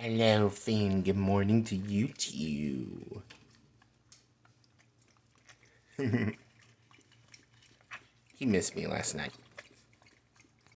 Hello, Finn. Good morning to you too. He missed me last night.